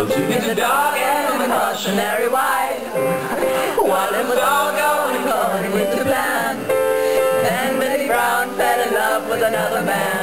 in the dark and the cautionary white. While it was all going according with the plan, then Billy Brown fell in love with another man.